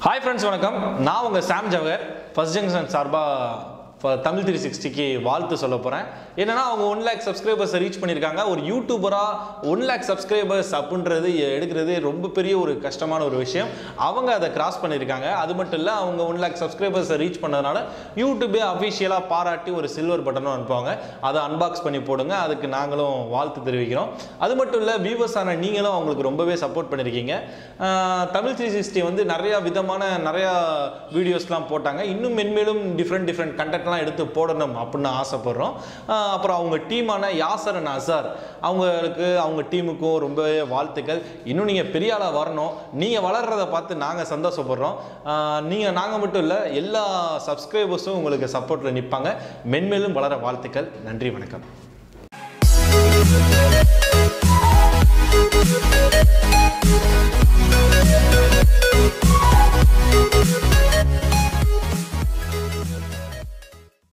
Hi friends, வணக்கம். நான் உங்க சாம் ஜவஹர் ஃபர்ஸ்ட் ஜங்ஷன் சார்பா தமிழ் 360 க்கு வாழ்த்து சொல்ல போறேன். என்னன்னா அவங்க 1 lakh subscribers ரீச் பண்ணிருக்காங்க. ஒரு யூடியூபரா 1 lakh subscribers அப்படின்றது எடுக்கிறது ரொம்ப பெரிய ஒரு கஷ்டமான ஒரு விஷயம். அவங்க அதை கிராஸ் பண்ணிருக்காங்க. அது மட்டும் இல்ல அவங்க 1 lakh subscribers ரீச் பண்ணதனால யூடியூபே அபிஷியலா பாராட்டி ஒரு சில்வர் பட்டனும் அனுப்புவாங்க. அதை அன்பாக்ஸ் பண்ணி போடுங்க. அதுக்கு நாங்களும் வாழ்த்து தெரிவிக்கிறோம். அது மட்டும் இல்ல வியூவர்ஸ் ஆன நீங்களும் அவங்களுக்கு ரொம்பவே சப்போர்ட் பண்ணிருக்கீங்க. தமிழ் 360 வந்து நிறைய விதமான நிறைய வீடியோஸ்லாம் போட்டாங்க. இன்னும் மென்மேலும் டிஃபரண்ட் கண்டென்ட்லாம் எடுத்து போடணும் அப்படின்னு ஆசைப்படுறோம். அப்புறம் அவங்க டீமான யாசர் அண்ட் அசார் அவங்களுக்கு அவங்க டீமுக்கும் ரொம்பவே வாழ்த்துக்கள். இன்னும் நீங்கள் பெரிய ஆளாக வரணும். நீங்கள் வளர்றதை பார்த்து நாங்கள் சந்தோஷப்படுறோம். நாங்கள் மட்டும் இல்லை, எல்லா சப்ஸ்கிரைபர்ஸும் உங்களுக்கு சப்போர்ட்டில் நிற்பாங்க. மென்மேலும் வளர வாழ்த்துக்கள். நன்றி, வணக்கம்.